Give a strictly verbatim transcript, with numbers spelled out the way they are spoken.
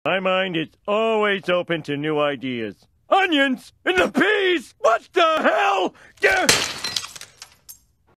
My mind is always open to new ideas. Onions! In the peas! What the hell? Yeah.